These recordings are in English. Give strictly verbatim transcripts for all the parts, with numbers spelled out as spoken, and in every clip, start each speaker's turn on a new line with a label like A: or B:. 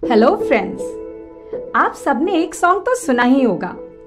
A: Hello friends, आप सबने एक सॉन्ग तो सुना ही होगा,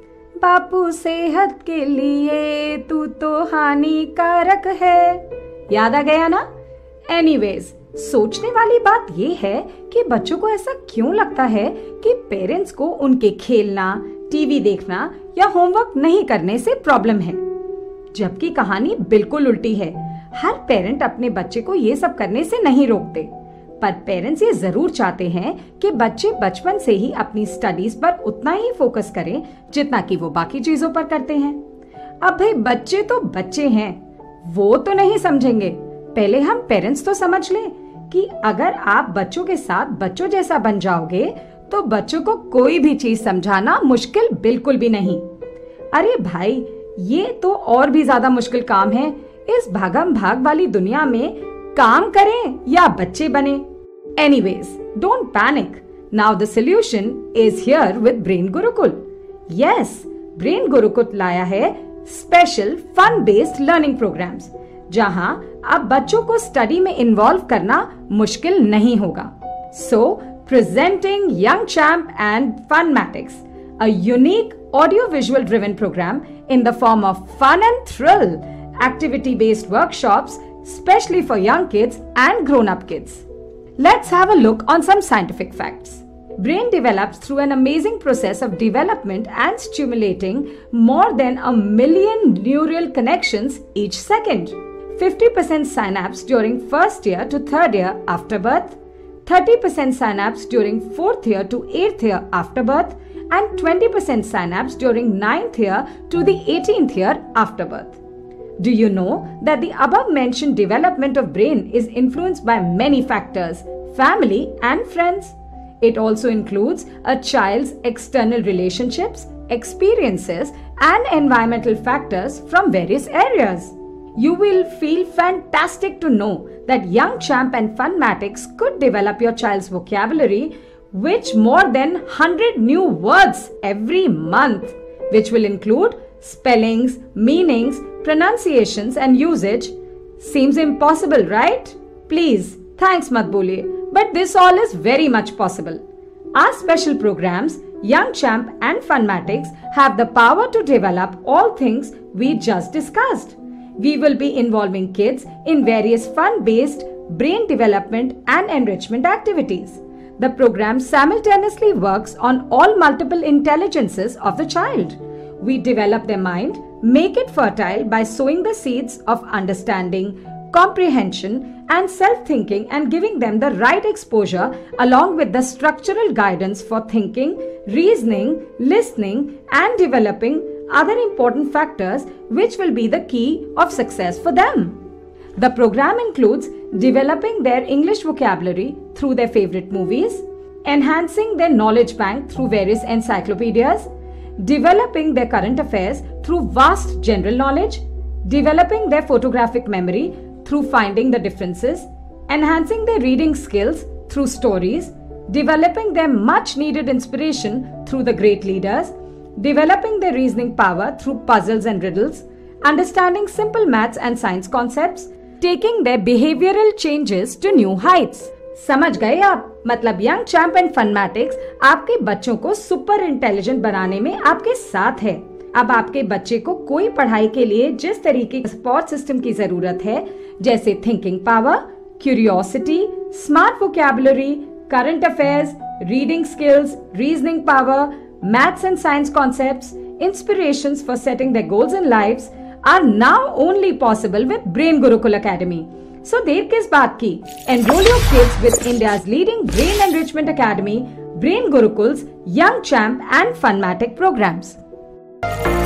A: बापू सेहत के लिए तू तो हानिकारक है। याद आ गया ना? एनीवेज, सोचने वाली बात ये है कि बच्चों को ऐसा क्यों लगता है कि पेरेंट्स को उनके खेलना, टीवी देखना या होमवर्क नहीं करने से प्रॉब्लम है, जबकि कहानी बिल्कुल उल्टी है। हर पेरेंट अपने बच्चे को ये सब करने से नहीं रोकते, पर पेरेंट्स ये जरूर चाहते हैं कि बच्चे बचपन से ही अपनी स्टडीज पर उतना ही फोकस करें जितना कि वो बाकी चीजों पर करते हैं। अब भाई, बच्चे तो बच्चे हैं, वो तो नहीं समझेंगे। पहले हम पेरेंट्स तो समझ लें कि अगर आप बच्चों के साथ बच्चों जैसा बन जाओगे तो बच्चों को कोई भी चीज समझाना मुश्किल बिल्कुल भी नहीं। अरे भाई, ये तो और भी ज्यादा मुश्किल काम है। इस भागम भाग वाली दुनिया में काम करें या बच्चे बने। Anyways, don't panic. Now the solution is here with Brain Gurukul. Yes, Brain Gurukul लाया है special fun based learning programmes, जहां अब बच्चों को स्टडी में इन्वॉल्व करना मुश्किल नहीं होगा। So, presenting Young Champ and Funmatics, a unique audio-visual driven program in the form of fun and thrill, activity-based workshops, especially for young kids and grown-up kids. Let's have a look on some scientific facts. Brain develops through an amazing process of development and stimulating more than a million neural connections each second. fifty percent synapse during first year to third year after birth, thirty percent synapse during fourth year to eighth year after birth, and twenty percent synapse during ninth year to the eighteenth year after birth. Do you know that the above mentioned development of brain is influenced by many factors, family and friends? It also includes a child's external relationships, experiences and environmental factors from various areas. You will feel fantastic to know that Young Champ and Funmatics could develop your child's vocabulary with more than one hundred new words every month, which will include spellings, meanings, pronunciations and usage. Seems impossible, right? Please, thanks mat boliye, but this all is very much possible. Our special programs, Young Champ and Funmatics, have the power to develop all things we just discussed. We will be involving kids in various fun-based brain development and enrichment activities. The program simultaneously works on all multiple intelligences of the child. We develop their mind, make it fertile by sowing the seeds of understanding, comprehension, and self-thinking and giving them the right exposure along with the structural guidance for thinking, reasoning, listening, and developing other important factors which will be the key of success for them. The program includes developing their English vocabulary through their favorite movies, enhancing their knowledge bank through various encyclopedias, developing their current affairs through vast general knowledge, developing their photographic memory through finding the differences, enhancing their reading skills through stories, developing their much needed inspiration through the great leaders, developing their reasoning power through puzzles and riddles, understanding simple maths and science concepts, taking their behavioral changes to new heights. समझ गए आप? मतलब young champ and फनमैटिक्स आपके बच्चों को super intelligent बनाने में आपके साथ है। अब आपके बच्चे को कोई पढ़ाई के लिए जिस तरीके के सपोर्ट सिस्टम की जरूरत है, जैसे thinking power, curiosity, smart vocabulary, current affairs, reading skills, reasoning power, maths and science concepts, inspirations for setting their goals in lives are now only possible with Brain Gurukul Academy. So देर किस बात की? Enroll your kids with India's leading brain enrichment academy, Brain Gurukul's Young Champ and Funmatic programs.